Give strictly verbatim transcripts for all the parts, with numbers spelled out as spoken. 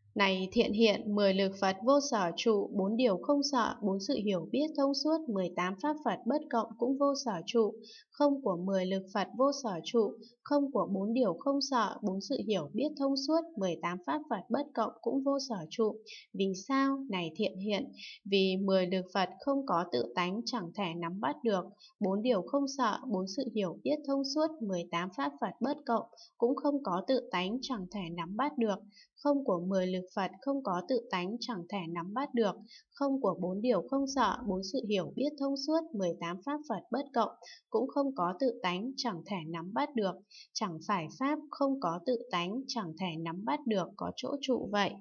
Này thiện hiện, mười lực Phật vô sở trụ, bốn điều không sợ, bốn sự hiểu biết thông suốt, mười tám pháp Phật bất cộng cũng vô sở trụ, không của mười lực Phật vô sở trụ, không của bốn điều không sợ, bốn sự hiểu biết thông suốt, mười tám pháp Phật bất cộng cũng vô sở trụ. Vì sao? Này thiện hiện, vì mười lực Phật không có tự tánh chẳng thể nắm bắt được, bốn điều không sợ, bốn sự hiểu biết thông suốt, mười tám pháp Phật bất cộng cũng không có tự tánh chẳng thể nắm bắt được, không của mười lực Phật không có tự tánh chẳng thể nắm bắt được, không của bốn điều không sợ, bốn sự hiểu biết thông suốt, mười tám pháp Phật bất cộng cũng không có tự tánh chẳng thể nắm bắt được, chẳng phải pháp không có tự tánh chẳng thể nắm bắt được có chỗ trụ vậy.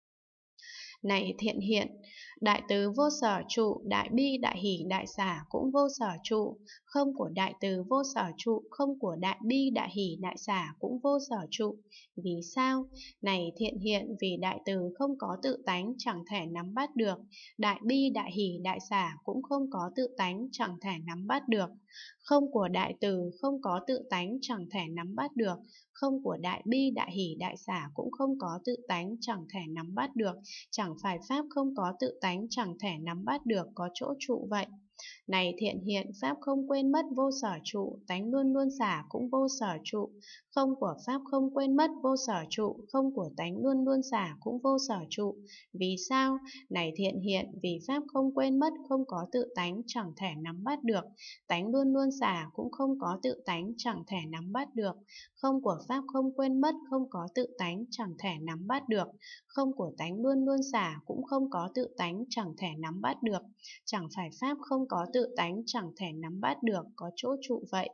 Này thiện hiện, đại từ vô sở trụ, đại bi đại hỷ đại xả cũng vô sở trụ, không của đại từ vô sở trụ, không của đại bi đại hỷ đại xả cũng vô sở trụ. Vì sao? Này thiện hiện, vì đại từ không có tự tánh chẳng thể nắm bắt được, đại bi đại hỷ đại xả cũng không có tự tánh chẳng thể nắm bắt được, không của đại từ không có tự tánh chẳng thể nắm bắt được, không của đại bi đại hỷ đại xả cũng không có tự tánh chẳng thể nắm bắt được, chẳng phải pháp không có tự tánh chẳng thể nắm bắt được có chỗ trụ vậy. Này thiện hiện, pháp không quên mất vô sở trụ, tánh luôn luôn xả cũng vô sở trụ, không của pháp không quên mất vô sở trụ, không của tánh luôn luôn xả cũng vô sở trụ. Vì sao? Này thiện hiện, vì pháp không quên mất không có tự tánh chẳng thể nắm bắt được, tánh luôn luôn xả cũng không có tự tánh chẳng thể nắm bắt được, không của pháp không quên mất không có tự tánh chẳng thể nắm bắt được, không của tánh luôn luôn xả cũng không có tự tánh chẳng thể nắm bắt được, chẳng phải pháp không có tự tánh chẳng thể nắm bắt được có chỗ trụ vậy.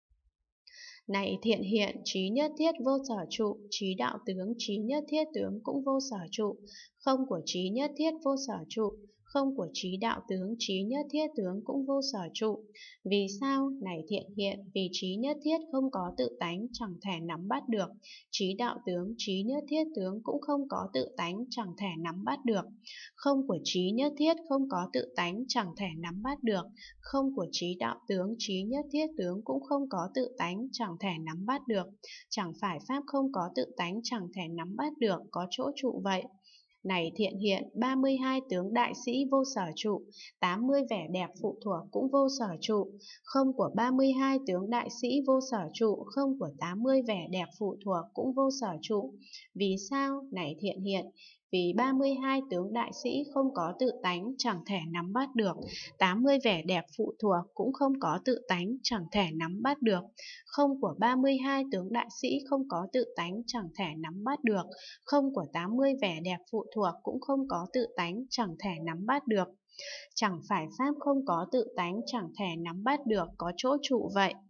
Này thiện hiện, trí nhất thiết vô sở trụ, trí đạo tướng, trí nhất thiết tướng cũng vô sở trụ, không của trí nhất thiết vô sở trụ, không của trí đạo tướng, trí nhất thiết tướng cũng vô sở trụ. Vì sao? Này thiện hiện, vì trí nhất thiết không có tự tánh chẳng thể nắm bắt được, trí đạo tướng, trí nhất thiết tướng cũng không có tự tánh chẳng thể nắm bắt được, không của trí nhất thiết không có tự tánh chẳng thể nắm bắt được, không của trí đạo tướng, trí nhất thiết tướng cũng không có tự tánh chẳng thể nắm bắt được, chẳng phải pháp không có tự tánh chẳng thể nắm bắt được có chỗ trụ vậy. Này thiện hiện, ba mươi hai tướng đại sĩ vô sở trụ, tám mươi vẻ đẹp phụ thuộc cũng vô sở trụ, không của ba mươi hai tướng đại sĩ vô sở trụ, không của tám mươi vẻ đẹp phụ thuộc cũng vô sở trụ. Vì sao? Này thiện hiện, vì ba mươi hai tướng đại sĩ không có tự tánh chẳng thể nắm bắt được, tám mươi vẻ đẹp phụ thuộc cũng không có tự tánh chẳng thể nắm bắt được, không của ba mươi hai tướng đại sĩ không có tự tánh chẳng thể nắm bắt được, không của tám mươi vẻ đẹp phụ thuộc cũng không có tự tánh chẳng thể nắm bắt được, chẳng phải pháp không có tự tánh chẳng thể nắm bắt được có chỗ trụ vậy.